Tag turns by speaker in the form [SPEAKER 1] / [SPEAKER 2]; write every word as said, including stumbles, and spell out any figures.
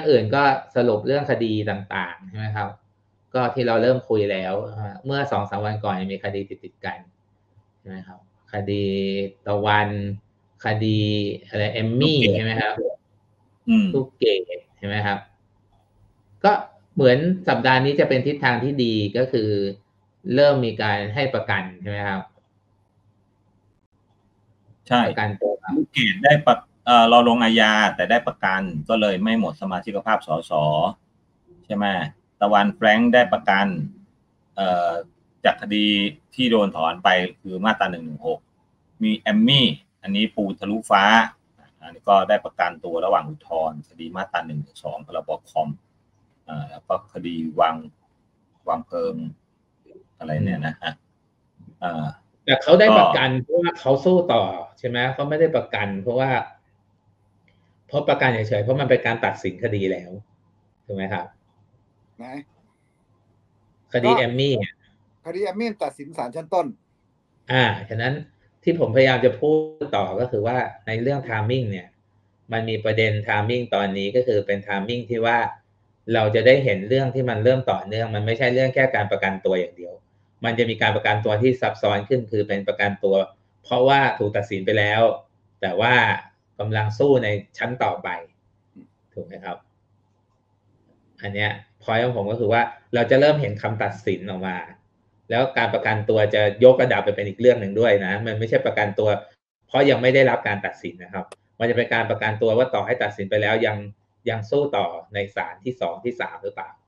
[SPEAKER 1] อื่นก็สรุปเรื่องคดีต่างๆใช่ไหมครับก็ที่เราเริ่มคุยแล้วเมื่อสองสามวันก่อนมีคดีติดติดกันใช่ไหมครับคดีตะวันคดีอะไรเอมมี่ใช่ไหมครับลูกเกดใช่ไหมครับก็เหมือนสัปดาห์นี้จะเป็นทิศทางที่ดีก็คือเริ่มมีการให้ประกันใช่ไหมครับ
[SPEAKER 2] ใช่
[SPEAKER 1] ประกันตัว
[SPEAKER 2] ลูกเกดได้ประเอ่อเราลงอาญาแต่ได้ประกันก็เลยไม่หมดสมาชิกภาพสสใช่ไหมตะวันแฟรงค์ได้ประกันเอ่อจากคดีที่โดนถอนไปคือมาตราหนึ่งหนึ่งหกมีแอมมี่อันนี้ปูทะลุฟ้าอันนี้ก็ได้ประกันตัวระหว่างอุทธรณ์คดีมาตราหนึ่งหนึ่งสองพรบคอมอ่าแล้วก็คดีวางวางเพลิงอะไรเนี่ยนะฮะอ่า
[SPEAKER 1] แต่เขาได้ประกันเพราะว่าเขาสู้ต่อใช่ไหมเขาไม่ได้ประกันเพราะว่าเพราะประกันเฉยๆเพราะมันเป็นการตัดสินคดีแล้วถูกไหมครับ
[SPEAKER 3] ไหน
[SPEAKER 1] คดีแอมมี่
[SPEAKER 3] คดีแอมมี่ตัดสินศาลชั้นต้น
[SPEAKER 1] อ่าฉะนั้นที่ผมพยายามจะพูดต่อก็คือว่าในเรื่อง timing เนี่ยมันมีประเด็น timing ตอนนี้ก็คือเป็น timing ที่ว่าเราจะได้เห็นเรื่องที่มันเริ่มต่อเนื่องมันไม่ใช่เรื่องแค่การประกันตัวอย่างเดียวมันจะมีการประกันตัวที่ซับซ้อนขึ้นคือเป็นประกันตัวเพราะว่าถูกตัดสินไปแล้วแต่ว่ากำลังสู้ในชั้นต่อไปถูกไหมครับอันเนี้ยพอยของผมก็คือว่าเราจะเริ่มเห็นคำตัดสินออกมาแล้วการประกันตัวจะยกระดับไปเป็นอีกเรื่องหนึ่งด้วยนะมันไม่ใช่ประกันตัวเพราะยังไม่ได้รับการตัดสินนะครับมันจะเป็นการประกันตัวว่าต่อให้ตัดสินไปแล้วยังยังสู้ต่อในศาลที่สองที่สามหรือเปล่า